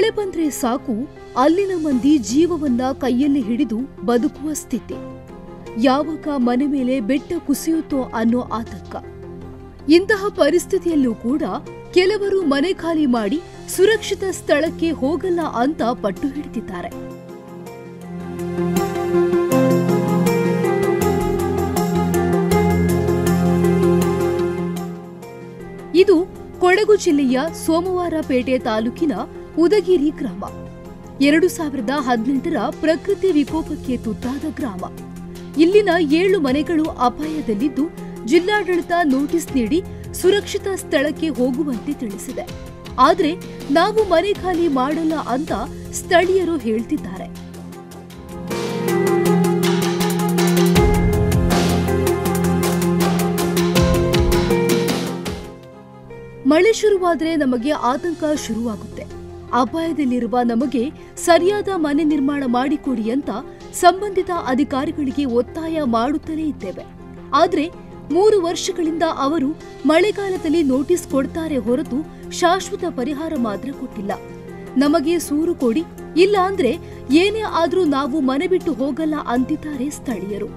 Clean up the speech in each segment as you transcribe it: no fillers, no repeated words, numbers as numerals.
ಮಳೆ ಬಂದ್ರೆ ಸಾಕು ಅಲ್ಲಿನ ಮಂದಿ ಜೀವವನ್ನ ಕೈಯಲ್ಲಿ ಹಿಡಿದು ಬದುಕುವ ಸ್ಥಿತಿ. ಯಾವಾಗ ಮನೆ ಮೇಲೆ ಬೆಟ್ಟ ಕುಸಿಯುತ್ತೋ ಅನ್ನೋ ಆತಂಕ. ಇಂತಹ ಪರಿಸ್ಥಿತಿಯಲ್ಲೂ ಕೂಡ ಕೆಲವರು ಮನೆ ಖಾಲಿ ಮಾಡಿ ಸುರಕ್ಷಿತ ಸ್ಥಳಕ್ಕೆ ಹೋಗಲ್ಲ ಅಂತ ಪಟ್ಟು ಹಿಡಿದಿದ್ದಾರೆ. ಇದು ಕೊಡಗು ಜಿಲ್ಲೆಯ ಸೋಮವಾರಪೇಟೆ ತಾಲೂಕಿನ ಉದಗಿರಿ ಗ್ರಾಮ. 2018ರ ಪ್ರಕೃತಿ ವಿಕೋಪಕ್ಕೆ ತುತ್ತಾದ ಗ್ರಾಮ. ಇಲ್ಲಿನ 7 ಮನೆಗಳು ಅಪಾಯದಲ್ಲಿದ್ದು ಜಿಲ್ಲಾಡಳಿತ ನೋಟಿಸ್ ನೀಡಿ ಸುರಕ್ಷಿತ ಸ್ಥಳಕ್ಕೆ ಹೋಗುವಂತೆ ತಿಳಿಸಿದೆ. ಆದರೆ ನಾವು ಮನೆ ಖಾಲಿ ಮಾಡಲ್ಲ ಅಂತ ಸ್ಥಳೀಯರು ಹೇಳ್ತಿದ್ದಾರೆ. ಮಳೆ ಶುರುವಾದರೆ ನಮಗೆ ಆತಂಕ ಶುರುವಾಗುತ್ತೆ. ಅಪಾಯದಲ್ಲಿರುವ ನಮಗೆ ಸರಿಯಾದ ಮನೆ ನಿರ್ಮಾಣ ಮಾಡಿಕೊಡಿ ಅಂತ ಸಂಬಂಧಿತ ಅಧಿಕಾರಿಗಳಿಗೆ ಒತ್ತಾಯ ಮಾಡುತ್ತಲೇ ಇದ್ದೇವೆ. ಆದರೆ 3 ವರ್ಷಗಳಿಂದ ಅವರು ಮಳೆಗಾಲದಲ್ಲಿ ನೋಟಿಸ್ ಕೊಡ್ತಾರೆ ಹೊರತು ಶಾಶ್ವತ ಪರಿಹಾರ ಮಾತ್ರ ಕೊಟ್ಟಿಲ್ಲ. ನಮಗೆ ಸೂರು ಕೊಡಿ, ಇಲ್ಲ ಅಂದ್ರೆ ಏನೇ ಆದ್ರೂ ನಾವು ಮನೆ ಬಿಟ್ಟು ಹೋಗಲ್ಲ ಅಂತಿದ್ದಾರೆ ಸ್ಥಳೀಯರು.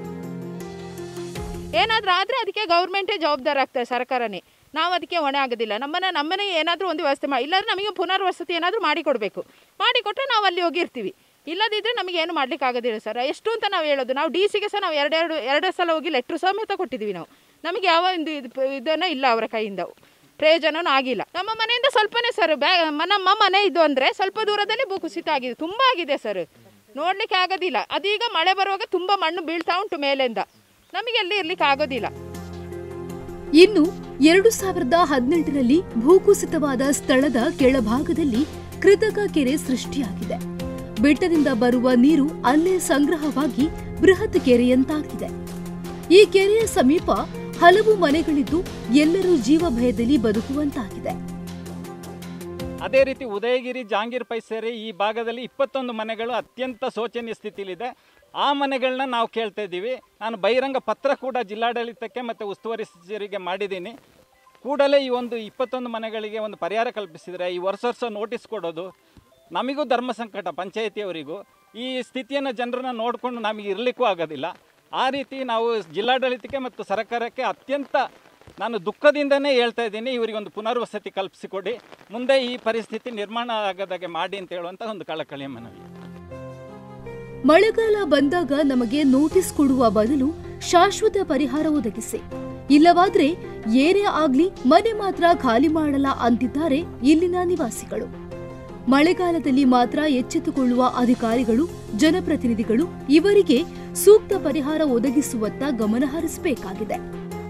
ಏನಾದ್ರೂ ಆದ್ರೆ ಅದಕ್ಕೆ ಗೌರ್ಮೆಂಟೇ ಜವಾಬ್ದಾರ ಆಗ್ತದೆ, ಸರ್ಕಾರನೇ. ನಾವು ಅದಕ್ಕೆ ಹೊಣೆ ಆಗೋದಿಲ್ಲ. ನಮ್ಮನೆ ಏನಾದರೂ ಒಂದು ವ್ಯವಸ್ಥೆ ಮಾಡಿ, ಇಲ್ಲಾಂದ್ರೆ ನಮಗೆ ಪುನರ್ವಸತಿ ಏನಾದರೂ ಮಾಡಿಕೊಡ್ಬೇಕು. ಮಾಡಿಕೊಟ್ರೆ ನಾವು ಅಲ್ಲಿ ಹೋಗಿರ್ತೀವಿ. ಇಲ್ಲದಿದ್ದರೆ ನಮಗೆ ಏನು ಮಾಡ್ಲಿಕ್ಕೆ ಆಗೋದಿಲ್ಲ ಸರ್. ಎಷ್ಟು ಅಂತ ನಾವು ಹೇಳೋದು. ನಾವು ಡಿಸಿಗೆ ಸಹ ನಾವು ಎರಡು ಸಲ ಹೋಗಿ ಲೆಟ್ರ್ ಸಮೇತ ಕೊಟ್ಟಿದ್ದೀವಿ. ನಮಗೆ ಯಾವ ಒಂದು ಇದನ್ನು ಇಲ್ಲ, ಅವರ ಕೈಯಿಂದ ಪ್ರಯೋಜನವೂ ಆಗಿಲ್ಲ. ನಮ್ಮ ಮನೆಯಿಂದ ಸ್ವಲ್ಪನೇ ಸರ್, ನಮ್ಮ ಮನೆ ಇದು ಅಂದರೆ ಸ್ವಲ್ಪ ದೂರದಲ್ಲಿ ಭೂಕುಸಿತ ಆಗಿದೆ, ತುಂಬ ಆಗಿದೆ ಸರ್, ನೋಡಲಿಕ್ಕೆ ಆಗೋದಿಲ್ಲ. ಅದೀಗ ಮಳೆ ಬರುವಾಗ ತುಂಬ ಮಣ್ಣು ಬೀಳ್ತಾ ಉಂಟು ಮೇಲಿಂದ, ನಮಗೆ ಎಲ್ಲಿ ಇರ್ಲಿಕ್ಕೆ ಆಗೋದಿಲ್ಲ. ಇನ್ನು 2018ರಲ್ಲಿ ಭೂಕುಸಿತವಾದ ಸ್ಥಳದ ಕೆಳಭಾಗದಲ್ಲಿ ಕೃತಕ ಕೆರೆ ಸೃಷ್ಟಿಯಾಗಿದೆ. ಬೆಟ್ಟದಿಂದ ಬರುವ ನೀರು ಅಲ್ಲೇ ಸಂಗ್ರಹವಾಗಿ ಬೃಹತ್ ಕೆರೆಯಂತಾಗಿದೆ. ಈ ಕೆರೆಯ ಸಮೀಪ ಹಲವು ಮನೆಗಳಿದ್ದು ಎಲ್ಲರೂ ಜೀವ ಭಯದಲ್ಲಿ ಬದುಕುವಂತಾಗಿದೆ. ಅದೇ ರೀತಿ ಉದಯಗಿರಿ, ಜಾಂಗೀರ್ ಪೈ ಸೇರಿ ಈ ಭಾಗದಲ್ಲಿ 21 ಮನೆಗಳು ಅತ್ಯಂತ ಶೋಚನೀಯ ಸ್ಥಿತಿಯಲ್ಲಿದೆ. ಆ ಮನೆಗಳನ್ನ ನಾವು ಕೇಳ್ತಾ ಇದ್ದೀವಿ. ನಾನು ಬಹಿರಂಗ ಪತ್ರ ಕೂಡ ಜಿಲ್ಲಾಡಳಿತಕ್ಕೆ ಮತ್ತು ಉಸ್ತುವಾರಿ ಸಚಿವರಿಗೆ ಮಾಡಿದ್ದೀನಿ. ಕೂಡಲೇ ಈ ಒಂದು 21 ಮನೆಗಳಿಗೆ ಒಂದು ಪರಿಹಾರ ಕಲ್ಪಿಸಿದರೆ, ಈ ವರ್ಷ ನೋಟಿಸ್ ಕೊಡೋದು ನಮಗೂ ಧರ್ಮ ಸಂಕಟ, ಪಂಚಾಯಿತಿಯವರಿಗೂ ಈ ಸ್ಥಿತಿಯನ್ನು ಜನರನ್ನ ನೋಡಿಕೊಂಡು ನಮಗೆ ಇರಲಿಕ್ಕೂ ಆಗೋದಿಲ್ಲ. ಆ ರೀತಿ ನಾವು ಜಿಲ್ಲಾಡಳಿತಕ್ಕೆ ಮತ್ತು ಸರ್ಕಾರಕ್ಕೆ ಅತ್ಯಂತ ನಾನು ದುಃಖದಿಂದನೇ ಹೇಳ್ತಾ ಇದ್ದೀನಿ, ಇವರಿಗೊಂದು ಪುನರ್ವಸತಿ ಕಲ್ಪಿಸಿಕೊಡಿ, ಮುಂದೆ ಈ ಪರಿಸ್ಥಿತಿ ನಿರ್ಮಾಣ ಆಗದಾಗೆ ಮಾಡಿ ಅಂತ ಹೇಳುವಂಥ ಒಂದು ಕಳಕಳಿಯ ಮನವಿ. ಮಳೆಗಾಲ ಬಂದಾಗ ನಮಗೆ ನೋಟಿಸ್ ಕೊಡುವ ಬದಲು ಶಾಶ್ವತ ಪರಿಹಾರ ಒದಗಿಸಿ, ಇಲ್ಲವಾದ್ರೆ ಏನೇ ಆಗ್ಲಿ ಮನೆ ಮಾತ್ರ ಖಾಲಿ ಮಾಡಲ್ಲ ಅಂತಿದ್ದಾರೆ ಇಲ್ಲಿನ ನಿವಾಸಿಗಳು. ಮಳೆಗಾಲದಲ್ಲಿ ಮಾತ್ರ ಎಚ್ಚೆತ್ತುಕೊಳ್ಳುವ ಅಧಿಕಾರಿಗಳು, ಜನಪ್ರತಿನಿಧಿಗಳು ಇವರಿಗೆ ಸೂಕ್ತ ಪರಿಹಾರ ಒದಗಿಸುವತ್ತ ಗಮನ ಹರಿಸಬೇಕಾಗಿದೆ.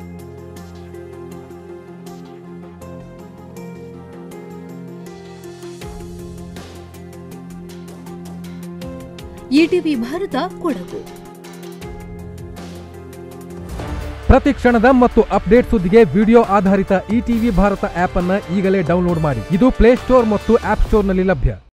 ಇಟಿವಿ ಭಾರತ, ಕೊಡಗು. ಪ್ರತಿ ಕ್ಷಣದ ಮತ್ತು ಅಪ್ಡೇಟ್ ಸುದ್ದಿಗೆ ವಿಡಿಯೋ ಆಧಾರಿತ ಇಟಿವಿ ಭಾರತ ಆಪ್ ಅನ್ನು ಈಗಲೇ ಡೌನ್ಲೋಡ್ ಮಾಡಿ. ಇದು ಪ್ಲೇಸ್ಟೋರ್ ಮತ್ತು ಆಪ್ ಸ್ಟೋರ್ನಲ್ಲಿ ಲಭ್ಯ.